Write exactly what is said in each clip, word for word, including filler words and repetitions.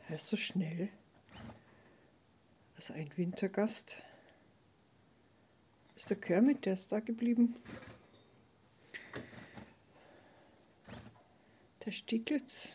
Er ist so schnell. Also ein Wintergast. Ist der Kermit, der ist da geblieben. Der Stieglitz.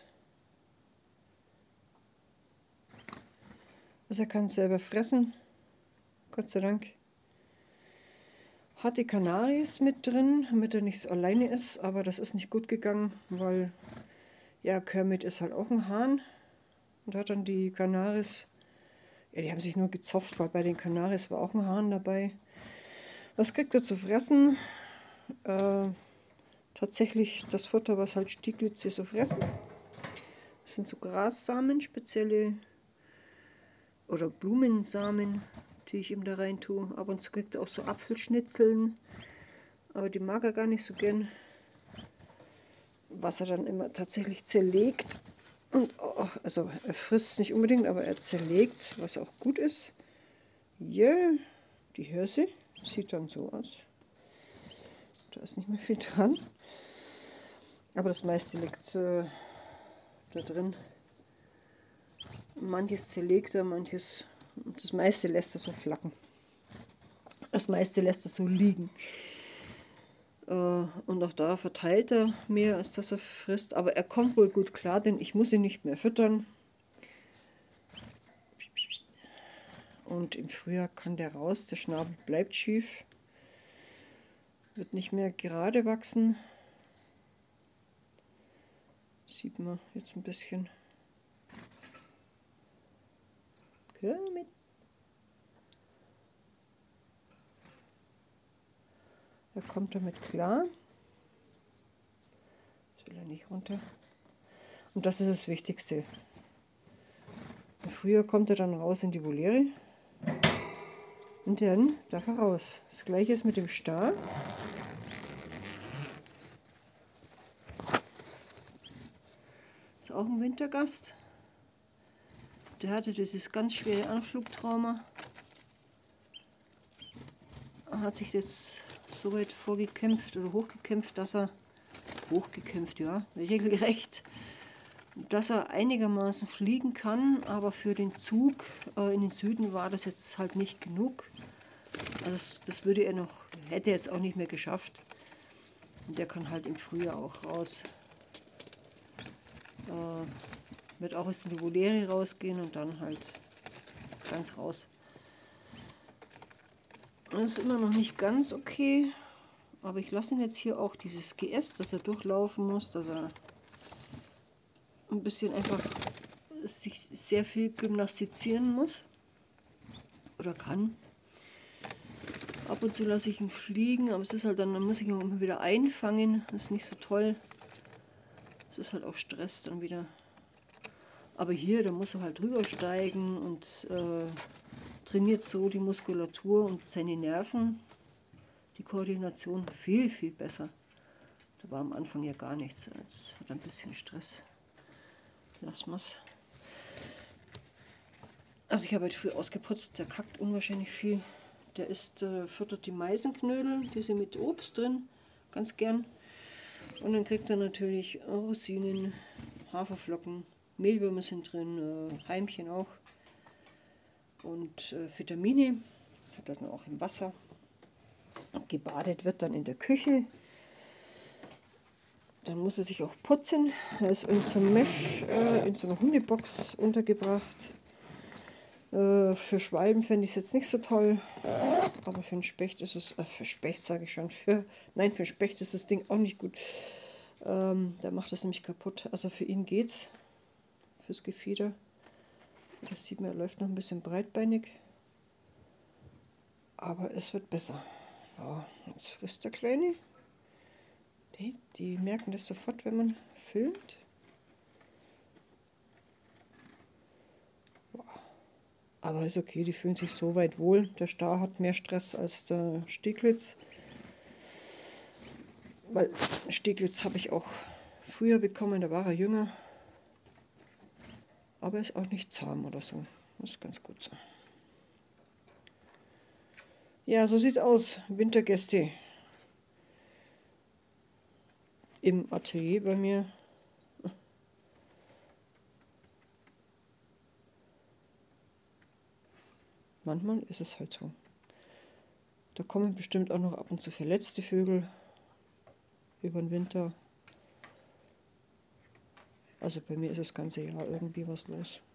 Also er kann selber fressen. Gott sei Dank. Hat die Kanaris mit drin, damit er nicht so alleine ist. Aber das ist nicht gut gegangen, weil ja, Kermit ist halt auch ein Hahn. Und hat dann die Kanaris, ja, die haben sich nur gezopft, weil bei den Kanaris war auch ein Hahn dabei. Was kriegt er zu fressen? Äh, tatsächlich das Futter, was halt Stieglitz hier so fressen. Das sind so Grassamen, spezielle oder Blumensamen, die ich ihm da rein tue. Ab und zu kriegt er auch so Apfelschnitzeln, aber die mag er gar nicht so gern. Was er dann immer tatsächlich zerlegt. Und auch, also er frisst es nicht unbedingt, aber er zerlegt es, was auch gut ist. Ja, yeah, die Hirse sieht dann so aus. Da ist nicht mehr viel dran. Aber das meiste liegt äh, da drin. Manches zerlegt er, manches, das meiste lässt er so flacken. Das meiste lässt er so liegen. Äh, und auch da verteilt er mehr, als dass er frisst. Aber er kommt wohl gut klar, denn ich muss ihn nicht mehr füttern. Und im Frühjahr kann der raus, der Schnabel bleibt schief. Wird nicht mehr gerade wachsen. Sieht man jetzt ein bisschen. Kermit. Da kommt damit klar. Jetzt will er nicht runter. Und das ist das Wichtigste. Im Frühjahr kommt er dann raus in die Voliere. Und dann darf er raus. Das gleiche ist mit dem Star. Ist auch ein Wintergast. Der hatte dieses ganz schwere Anflugtrauma. Hat sich jetzt so weit vorgekämpft oder hochgekämpft, dass er, hochgekämpft, ja, regelrecht, dass er einigermaßen fliegen kann, aber für den Zug äh, in den Süden war das jetzt halt nicht genug. Also das, das würde er noch, hätte er jetzt auch nicht mehr geschafft. Und der kann halt im Frühjahr auch raus. Äh, wird auch erst in die Voliere rausgehen und dann halt ganz raus. Das ist immer noch nicht ganz okay, aber ich lasse ihn jetzt hier auch dieses G S, dass er durchlaufen muss, dass er ein bisschen einfach sich sehr viel gymnastizieren muss oder kann. Ab und zu lasse ich ihn fliegen, aber es ist halt dann, dann muss ich ihn immer wieder einfangen, das ist nicht so toll. Es ist halt auch Stress dann wieder. Aber hier, da muss er halt drüber steigen und äh, trainiert so die Muskulatur und seine Nerven, die Koordination viel, viel besser. Da war am Anfang ja gar nichts. Jetzt hat er ein bisschen Stress. Lassen wir es. Also ich habe heute früh ausgeputzt, der kackt unwahrscheinlich viel. Der isst, äh, füttert die Meisenknödel, die sind mit Obst drin, ganz gern. Und dann kriegt er natürlich Rosinen, Haferflocken, Mehlwürmer sind drin, äh, Heimchen auch. Und äh, Vitamine hat er dann auch im Wasser. Gebadet wird dann in der Küche. Dann muss er sich auch putzen. Er ist in so einem Mesh, äh, in so einer Hundebox untergebracht. Äh, für Schwalben fände ich es jetzt nicht so toll. Aber für einen Specht ist es, äh, für Specht sage ich schon, für, nein, für einen Specht ist das Ding auch nicht gut. Ähm, der macht das nämlich kaputt. Also für ihn geht's. Fürs Gefieder. Das sieht man, er läuft noch ein bisschen breitbeinig. Aber es wird besser. Ja, jetzt frisst der Kleine. Die, die merken das sofort, wenn man filmt. Aber ist okay, die fühlen sich so weit wohl. Der Star hat mehr Stress als der Stieglitz. Weil Stieglitz habe ich auch früher bekommen, da war er jünger. Aber er ist auch nicht zahm oder so. Das ist ganz gut so. Ja, so sieht's aus. Wintergäste im Atelier bei mir. manchmal ist es halt so. Da kommen bestimmt auch noch ab und zu verletzte Vögel über den Winter. Also bei mir ist das ganze Jahr irgendwie was los.